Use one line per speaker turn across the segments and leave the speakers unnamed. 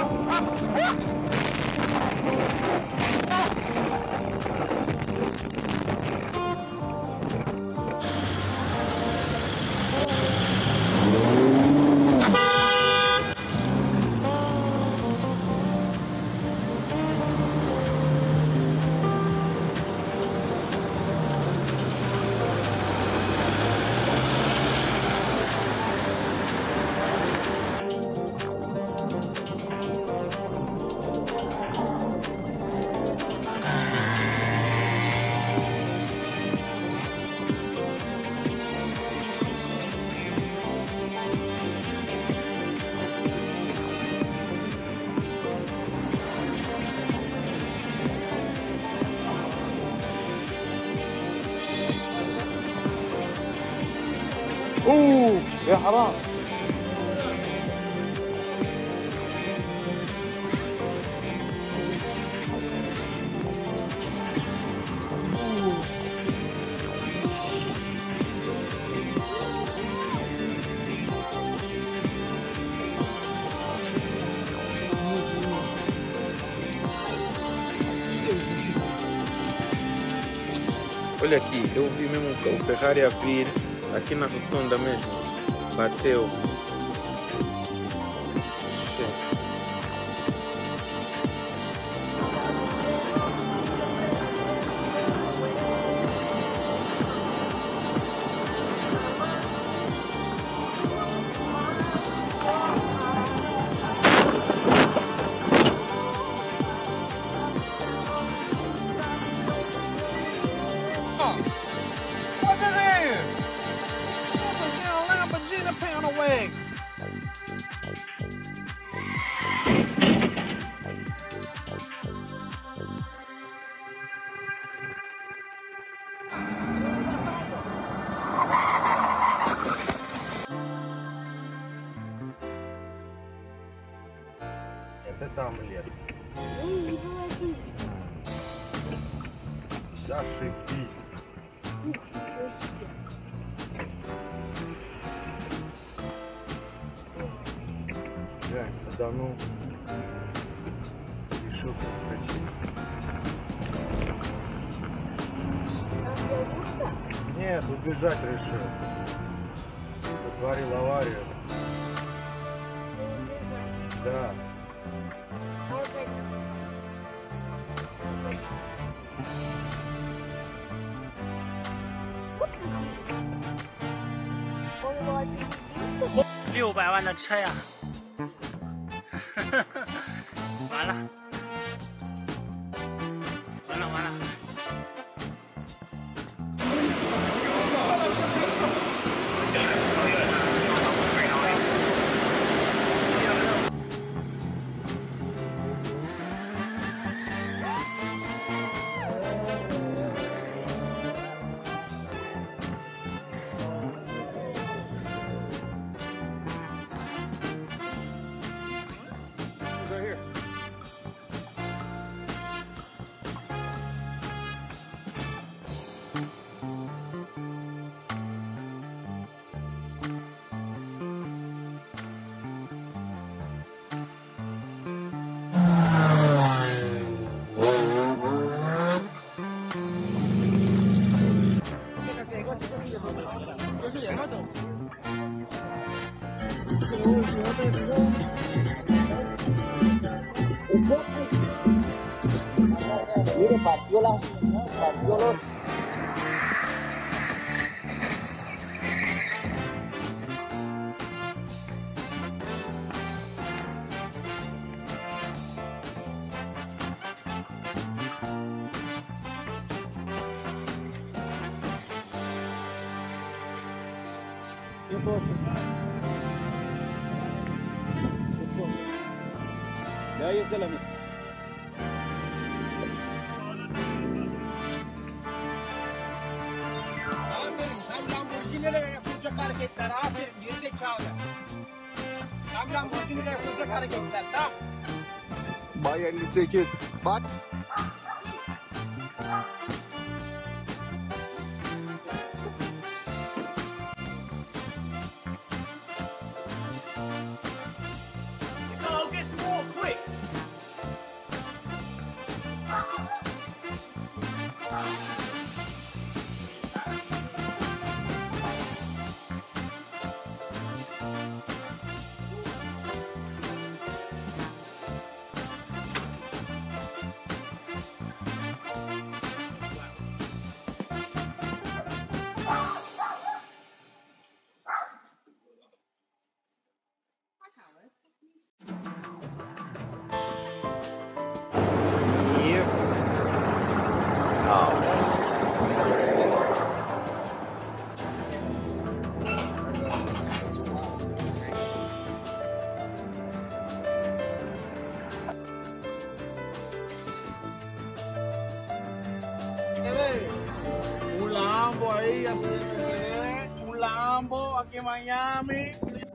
اوه يا حرام. Olha aqui, eu vi mesmo o Ferrari a vir aqui na rotunda mesmo, bateu.
Это там лет. Зашибись. Глянь, саданул. Решил соскочить. Нет, убежать решил. Сотворил аварию. Да.
600万的车呀，完了，完了完了。
Ini partió las, partió los. ¿Qué cosa? Ya ahí está la mesa.
Bay 58. Bak.
Go get some more quick.
Un Lambo ahí, así de un Lambo aquí en Miami.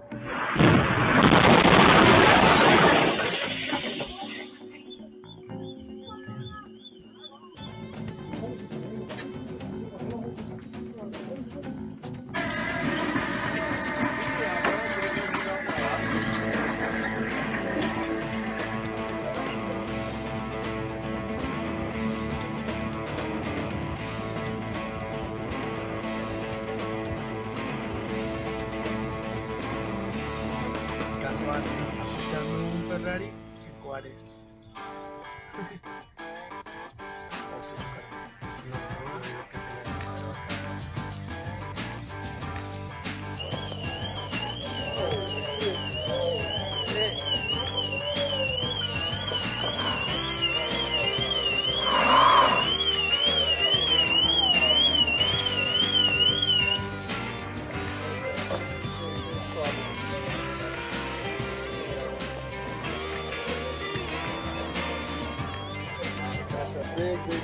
Casual, escuchando un Ferrari en Juárez. O Super Car. No digo que se le ha llamado acá. That's a big